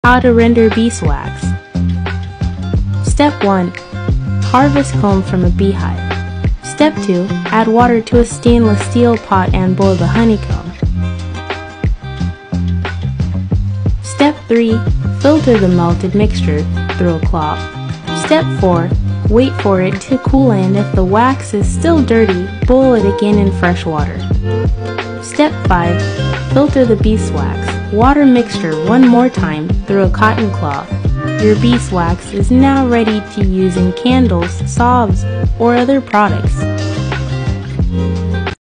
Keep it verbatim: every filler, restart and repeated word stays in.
How to render beeswax. Step one. Harvest comb from a beehive. Step two. Add water to a stainless steel pot and boil the honeycomb. Step three. Filter the melted mixture through a cloth. Step four. Wait for it to cool, and if the wax is still dirty, boil it again in fresh water. Step five. Filter the beeswax. Water mixture one more time through a cotton cloth. Your beeswax is now ready to use in candles, salves, or other products.